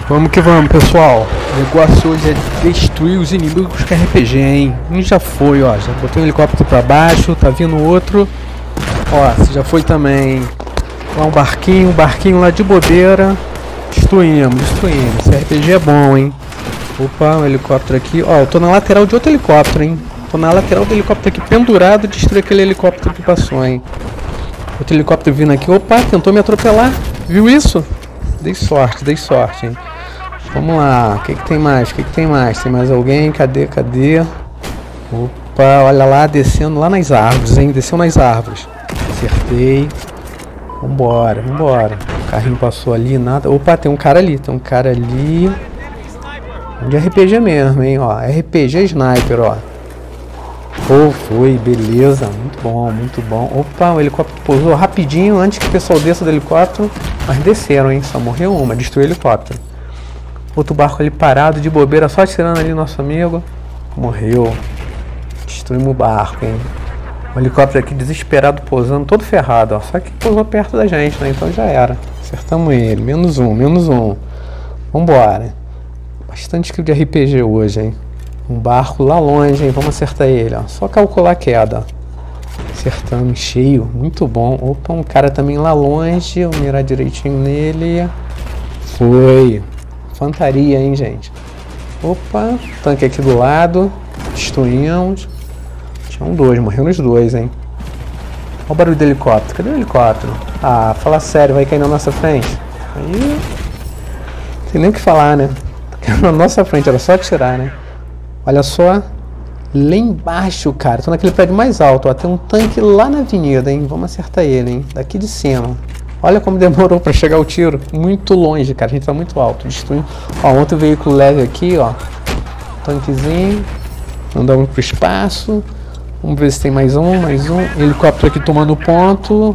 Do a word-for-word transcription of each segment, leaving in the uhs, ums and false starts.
Vamos que vamos, pessoal. O negócio hoje é destruir os inimigos com R P G, hein? Um já foi, ó. Já botei um helicóptero pra baixo, tá vindo outro. Ó, você já foi também. Lá um barquinho, um barquinho lá de bobeira. Destruímos, destruímos. Esse R P G é bom, hein? Opa, um helicóptero aqui. Ó, eu tô na lateral de outro helicóptero, hein? Tô na lateral do helicóptero aqui pendurado. Destruí aquele helicóptero que passou, hein? Outro helicóptero vindo aqui. Opa, tentou me atropelar. Viu isso? Dei sorte, dei sorte, hein? Vamos lá, o que, que tem mais? O que, que tem mais? Tem mais alguém? Cadê? Cadê? Opa, olha lá, descendo lá nas árvores, hein? Desceu nas árvores. Acertei. Vambora, vambora. O carrinho passou ali, nada. Opa, tem um cara ali, tem um cara ali. De R P G mesmo, hein? Ó, R P G Sniper, ó. Oh, foi, beleza. Muito bom, muito bom. Opa, o helicóptero pousou rapidinho antes que o pessoal desça do helicóptero. Mas desceram, hein? Só morreu uma, destruiu o helicóptero. Outro barco ali parado, de bobeira, só tirando ali nosso amigo. Morreu. Destruímos o barco, hein? O helicóptero aqui desesperado pousando, todo ferrado, ó. Só que pousou perto da gente, né? Então já era. Acertamos ele. Menos um, menos um. Vambora. Bastante skill de R P G hoje, hein? Um barco lá longe, hein? Vamos acertar ele, ó. Só calcular a queda, ó. Acertamos, cheio. Muito bom. Opa, um cara também lá longe. Vou mirar direitinho nele. Foi. Infantaria, hein, gente? Opa, tanque aqui do lado. Destruímos. Tinham dois, morreram os dois, hein? Olha o barulho do helicóptero. Cadê o helicóptero? Ah, fala sério, vai cair na nossa frente. Aí. Não tem nem o que falar, né? Tá caindo na nossa frente, era só atirar, né? Olha só. Lá embaixo, cara. Tô naquele prédio mais alto, ó. Tem um tanque lá na avenida, hein? Vamos acertar ele, hein? Daqui de cima. Olha como demorou para chegar o tiro. Muito longe, cara. A gente tá muito alto. Destruindo. Ó, outro veículo leve aqui, ó. Tanquezinho. Andamos pro espaço. Vamos ver se tem mais um, mais um. Helicóptero aqui tomando ponto.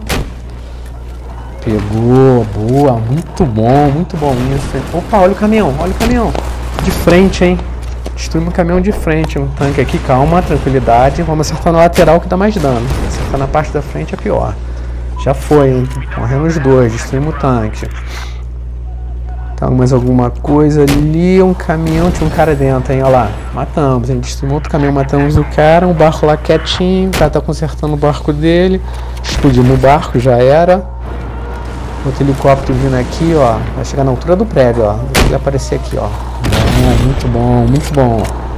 Pegou. Boa. Muito bom, muito bom isso. Opa, olha o caminhão. Olha o caminhão. De frente, hein. Destruímos o caminhão de frente. Um tanque aqui. Calma, tranquilidade. Vamos acertar na lateral que dá mais dano. Acertar na parte da frente é pior. Já foi, hein? Morremos os dois, destruímos o tanque. Tá, mais alguma coisa ali, um caminhão, tinha um cara dentro, hein? Olha lá, matamos, hein? Destruímos outro caminhão, matamos o cara, um barco lá quietinho, o cara tá consertando o barco dele. Explodimos o barco, já era. Outro helicóptero vindo aqui, ó. Vai chegar na altura do prédio, ó. Deixa ele aparecer aqui, ó. É, muito bom, muito bom.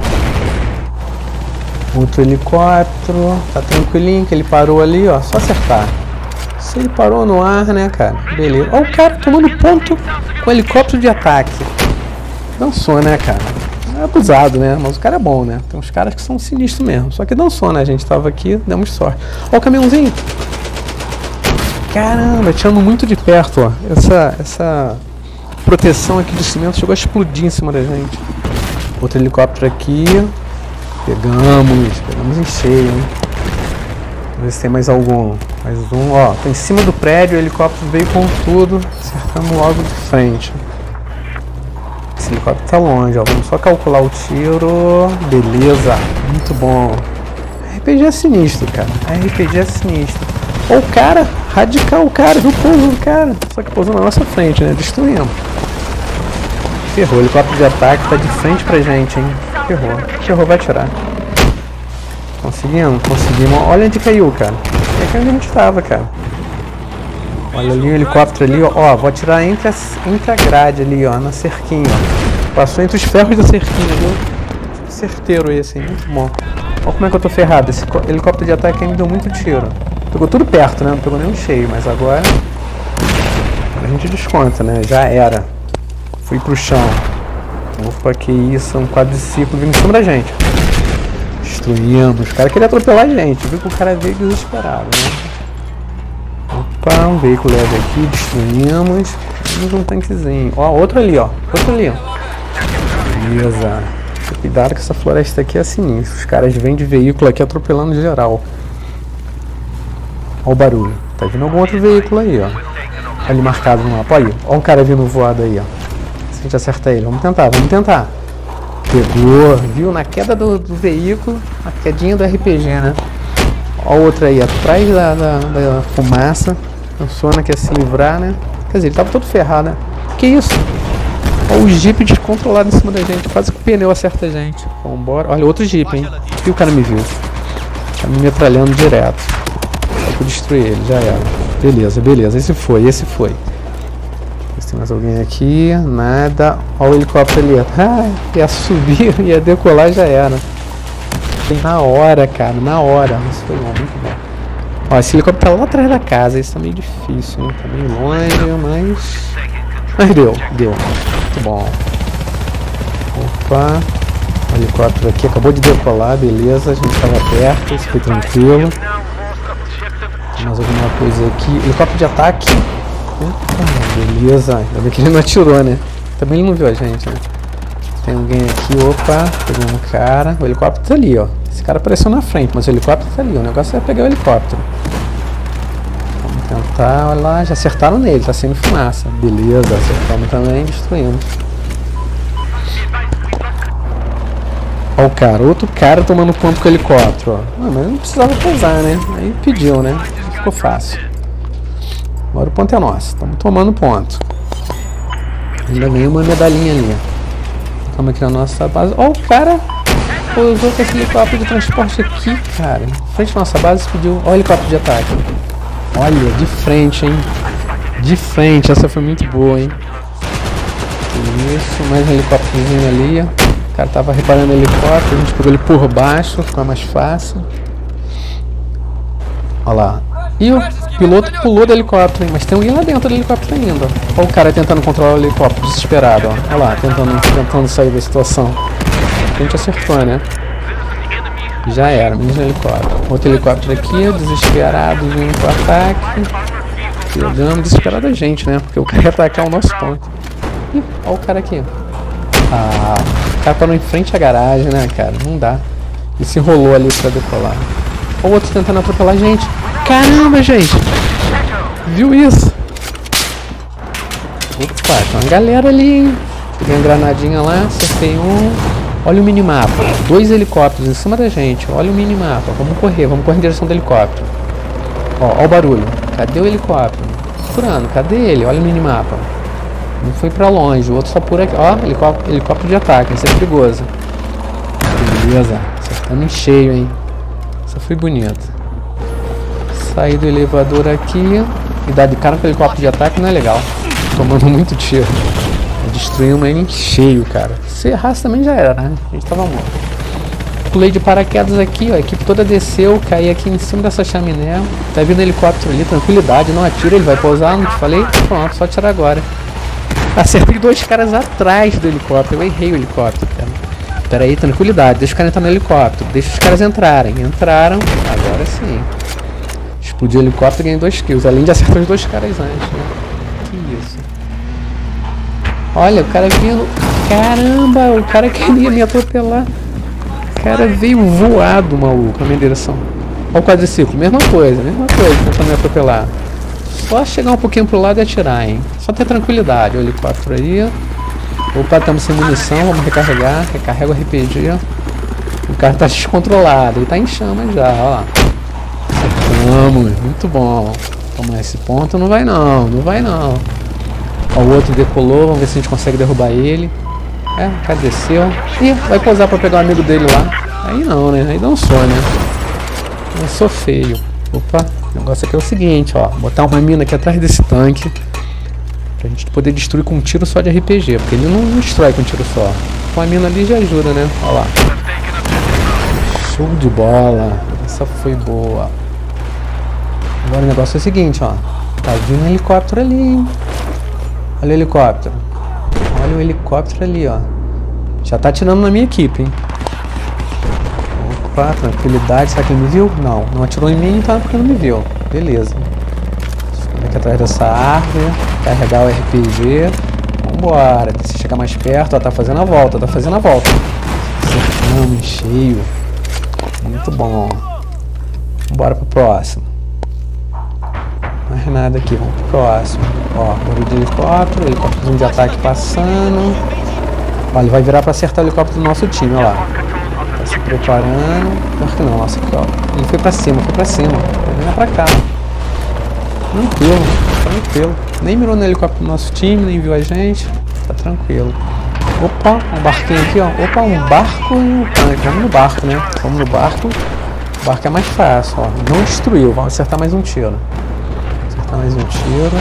Outro helicóptero, tá tranquilinho que ele parou ali, ó. Só acertar. Se ele parou no ar, né, cara? Beleza. Olha o cara tomando ponto com helicóptero de ataque. Dançou, né, cara? É abusado, né? Mas o cara é bom, né? Tem uns caras que são sinistros mesmo. Só que dançou, né? A gente tava aqui, demos sorte. Olha o caminhãozinho. Caramba, tirando muito de perto, ó. Essa, essa proteção aqui de cimento chegou a explodir em cima da gente. Outro helicóptero aqui. Pegamos. Pegamos em cheio, hein? Vamos ver se tem mais algum. Mais um, ó. Tá em cima do prédio, o helicóptero veio com tudo. Acertamos logo de frente. Esse helicóptero tá longe, ó. Vamos só calcular o tiro. Beleza. Muito bom. R P G é sinistro, cara. R P G é sinistro. Ó, o cara. Radical o cara. Viu o pouso do cara. Só que pousou na nossa frente, né? Destruímos. Ferrou. O helicóptero de ataque tá de frente pra gente, hein? Ferrou. Ferrou, vai atirar. Conseguimos? Conseguimos. Olha onde caiu, cara. É aqui onde a gente tava, cara. Olha ali o helicóptero ali, ó. Ó, vou atirar entre a, entre a grade ali, ó. Na cerquinha, ó. Passou entre os ferros da cerquinha, viu? Certeiro esse, hein? Muito bom. Olha como é que eu tô ferrado. Esse helicóptero de ataque aí me deu muito tiro. Pegou tudo perto, né? Não pegou nenhum cheio, mas agora a gente desconta, né? Já era. Fui pro chão. Opa, que isso. Um quadriciclo vindo em cima da gente. Destruímos. O cara queria atropelar a gente. Viu que o cara veio desesperado, né? Opa, um veículo leve aqui. Destruímos. Temos um tanquezinho. Ó, outro ali, ó. Outro ali, ó. Beleza. Cuidado que essa floresta aqui é sinistra. Os caras vêm de veículo aqui atropelando geral. Ó o barulho. Tá vindo algum outro veículo aí, ó. Ali marcado no mapa. Olha aí. Ó um cara vindo voado aí, ó. Se a gente acertar ele. Vamos tentar, vamos tentar. Pegou, viu? Na queda do, do veículo, a quedinha do R P G, né? Ó o outro aí, atrás da, da, da fumaça. A Sona quer se livrar, né? Quer dizer, ele tava todo ferrado, né? Que isso? Olha o jeep descontrolado em cima da gente. Quase que o pneu acerta a gente. Vambora. Olha, outro jeep, hein? E o cara me viu. Tá me metralhando direto. Só que eu destruí ele, já era. Beleza, beleza. Esse foi, esse foi. Se tem mais alguém aqui. Nada. Olha o helicóptero ali. Ah, ia subir, ia decolar, já era. Tem na hora, cara. Na hora. Isso foi bom, muito bom. Ó, esse helicóptero tá lá atrás da casa. Isso tá meio difícil, hein? Tá meio longe, mas... Mas deu, deu. Muito bom. Opa. O helicóptero aqui acabou de decolar, beleza. A gente estava perto, isso foi tranquilo. Tem mais alguma coisa aqui. Helicóptero de ataque. Opa, beleza. Ainda bem que ele não atirou, né? Também ele não viu a gente, né? Tem alguém aqui, opa. Pegou um cara. O helicóptero tá ali, ó. Esse cara apareceu na frente, mas o helicóptero tá ali. O negócio é pegar o helicóptero. Vamos tentar, olha lá, já acertaram nele, tá saindo fumaça. Beleza, acertamos também, destruímos. Olha o cara, outro cara tomando ponto com o helicóptero, ó. Ah, mas não precisava pousar, né? Aí pediu, né? Ficou fácil. Agora o ponto é nosso, estamos tomando ponto. Ainda ganhei uma medalhinha ali. Estamos aqui na nossa base. Olha o cara pousou com esse helicóptero de transporte aqui, cara. Em frente à nossa base pediu. Olha o helicóptero de ataque. Olha, de frente, hein? De frente, essa foi muito boa, hein? Isso, mais um helicópterozinho ali. O cara tava reparando o helicóptero, a gente pegou ele por baixo, ficou mais fácil. Olha lá. E o piloto pulou do helicóptero, hein? Mas tem alguém lá dentro do helicóptero ainda. Olha o cara tentando controlar o helicóptero, desesperado, ó. Olha lá, tentando, tentando sair da situação. A gente acertou, né? Já era, menos um helicóptero. Outro helicóptero aqui, desesperado, vindo pro ataque. Pegando, desesperado a gente, né? Porque o cara ia atacar o nosso ponto. Ih, olha o cara aqui. Ah, o cara parou em frente à garagem, né, cara? Não dá. Ele se enrolou ali pra decolar. Olha o outro tentando atropelar a gente. Caramba, gente! Viu isso? Opa, tem uma galera ali, hein? Peguei uma granadinha lá, acertei um. Olha o minimapa, dois helicópteros em cima da gente, olha o minimapa, vamos correr, vamos correr em direção do helicóptero. Ó, ó o barulho, cadê o helicóptero? Procurando, cadê ele? Olha o minimapa. Um foi pra longe, o outro só por aqui, ó, helicóptero, helicóptero de ataque, isso é perigoso. Beleza, acertando em cheio, hein. Essa foi bonita. Sair do elevador aqui e dar de cara com o helicóptero de ataque não é legal. Tomando muito tiro. Destruímos ele em cheio, cara. Se errasse também já era, né? A gente tava morto. Pulei de paraquedas aqui, ó. A equipe toda desceu, caí aqui em cima dessa chaminé. Tá vindo helicóptero ali, tranquilidade, não atira, ele vai pousar, não te falei? Pronto, só atirar agora. Acertei dois caras atrás do helicóptero, eu errei o helicóptero, cara. Pera aí, tranquilidade, deixa os caras entrar no helicóptero, deixa os caras entrarem. Entraram, agora sim. Explodiu o helicóptero e ganhei dois kills, além de acertar os dois caras antes, né? Que isso. Olha, o cara vindo. Caramba, o cara queria me atropelar. O cara veio voado, maluco, na minha direção. Olha o quadriciclo, mesma coisa, mesma coisa, tentando me atropelar. Só chegar um pouquinho pro lado e atirar, hein? Só ter tranquilidade. O helicóptero aí. Opa, estamos sem munição, vamos recarregar. Recarrega o R P G. O cara tá descontrolado, ele tá em chama já, ó lá. Acertamos, muito bom. Tomar esse ponto não vai não, não vai não. Ó, o outro decolou, vamos ver se a gente consegue derrubar ele. É, o cara desceu. Ih, vai pousar pra pegar o amigo dele lá. Aí não, né? Aí dá um sonho, né? Eu sou feio. Opa, o negócio aqui é o seguinte, ó. Botar uma mina aqui atrás desse tanque. Pra gente poder destruir com um tiro só de R P G. Porque ele não, não destrói com um tiro só. Com a mina ali já ajuda, né? Ó lá. Show de bola. Essa foi boa. Agora o negócio é o seguinte, ó. Tá vindo um helicóptero ali, hein? Olha o helicóptero. Olha o helicóptero ali, ó. Já tá atirando na minha equipe, hein? Opa, tranquilidade. Será que ele me viu? Não, não atirou em mim, então porque não me viu. Beleza. Ficar aqui atrás dessa árvore. Carregar o R P G. Vambora. Se chegar mais perto, ó, tá fazendo a volta, tá fazendo a volta. Acertamos, cheio. Muito bom. Bora pro próximo. Mais nada aqui, vamos pro próximo. Ó, barulho de helicóptero, helicóptero de ataque passando. Ó, ele vai virar pra acertar o helicóptero do nosso time, ó lá. Tá se preparando. Pior que não, nossa, aqui, ó. Ele foi pra cima, foi pra cima. Ele vem pra cá. Tranquilo, tranquilo. Nem mirou no helicóptero do nosso time, nem viu a gente. tá tranquilo. Opa, um barquinho aqui, ó. Opa, um barco e um tanque. Vamos no barco, né? Vamos no barco. O barco é mais fácil, ó. Não destruiu. Vamos acertar mais um tiro. Acertar mais um tiro.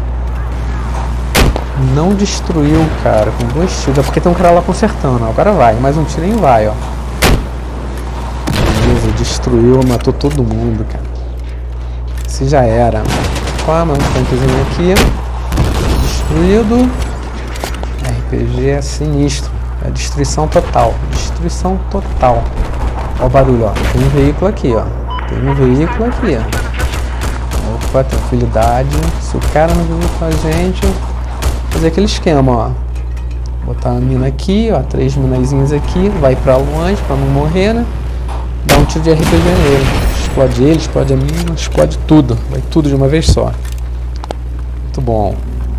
Não destruiu, cara. Com dois tiros. É porque tem um cara lá consertando. Ó. Agora vai. Mais um tiro e vai, ó. Beleza, destruiu. Matou todo mundo, cara. Esse já era. Opa, mais um tanquezinho aqui. Destruído. R P G é sinistro. É destruição total. Destruição total. Ó o barulho, ó. Tem um veículo aqui, ó. Tem um veículo aqui, ó. Opa, tranquilidade. Se o cara não vive com a gente, fazer aquele esquema, ó. Botar uma mina aqui, ó. Três minazinhas aqui. Vai pra longe pra não morrer, né? Dá um tiro de R P G nele. Explode ele, explode a mina, explode tudo. Vai tudo de uma vez só. Muito bom.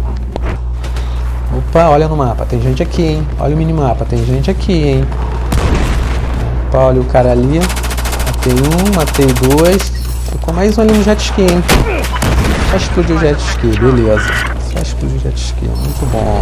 Opa, olha no mapa, tem gente aqui, hein? Olha o minimapa, tem gente aqui, hein? Opa, olha o cara ali. Matei um, matei dois. Ficou mais um ali no jet ski, hein? Só explodiu o jet ski, beleza. Só explodiu o jet ski, muito bom.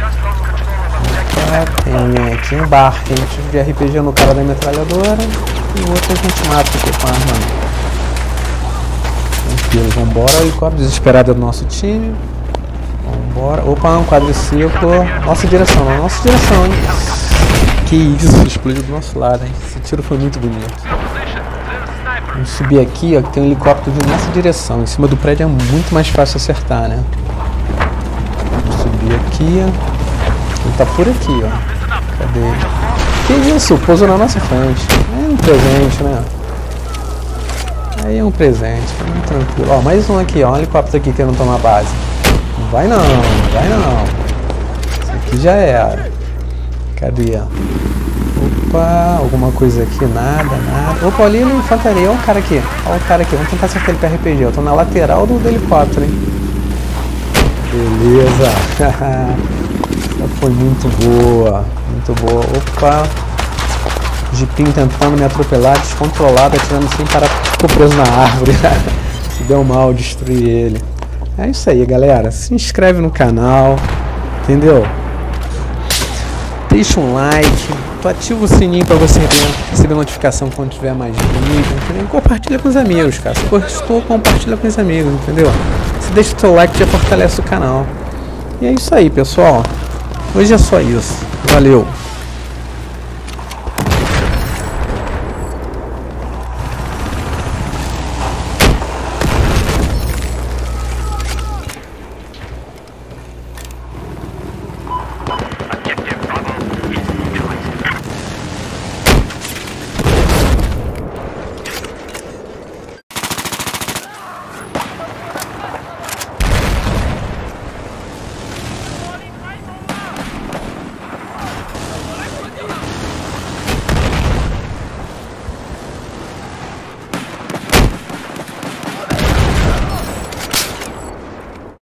Opa, tem aqui um barco, tem um tipo de R P G no cara da metralhadora. E o outro a gente mata aqui com a arma. Tranquilo, vambora. O helicóptero desesperado do nosso time. Vambora. Opa, um quadriciclo. Nossa direção, não. Nossa direção, hein? Que isso, explodiu do nosso lado, hein? Esse tiro foi muito bonito. Vamos subir aqui, ó, que tem um helicóptero vindo nessa direção. Em cima do prédio é muito mais fácil acertar, né? Vamos subir aqui. Ele tá por aqui, ó. Cadê ele? Que isso? Pousou na nossa frente. É um presente, né? Aí é um presente. Muito tranquilo. Ó, mais um aqui, ó. Um helicóptero aqui querendo tomar base. Não vai não, não vai não. Esse aqui já era. Cadê? Opa, alguma coisa aqui, nada, nada. Opa, ali na infantaria, olha o cara aqui. Olha o cara aqui, vamos tentar acertar ele para R P G. Eu tô na lateral do, do helicóptero, hein. Beleza. Essa foi muito boa, muito boa. Opa, Jeepinho tentando me atropelar, descontrolado, atirando sem parar, ficou preso na árvore. Se deu mal, destruir ele. É isso aí, galera. Se inscreve no canal, entendeu? Deixa um like, ativa o sininho para você receber notificação quando tiver mais vídeo, entendeu? Compartilha com os amigos, cara. Se gostou, compartilha com os amigos, entendeu? Se deixa o seu like, já fortalece o canal. E é isso aí, pessoal. Hoje é só isso. Valeu!